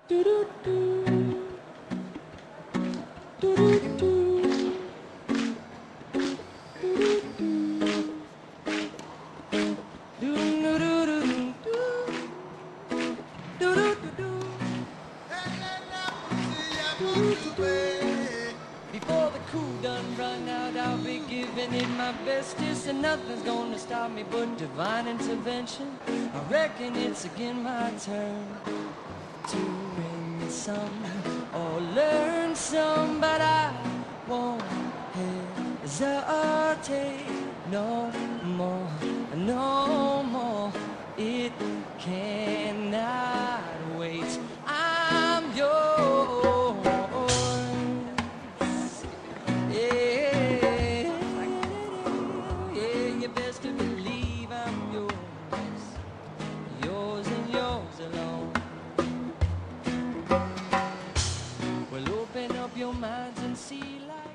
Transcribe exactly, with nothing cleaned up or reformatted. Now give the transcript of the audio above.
Before the cool done run out, I'll be giving it my bestest, and nothing's gonna stop me but divine intervention. I reckon it's again my turn to win some or learn some, but I won't hesitate no more, no more. It cannot wait. I'm yours. Yeah, yeah, you best to believe I'm yours, yours and yours alone. Well, open up your minds and see life.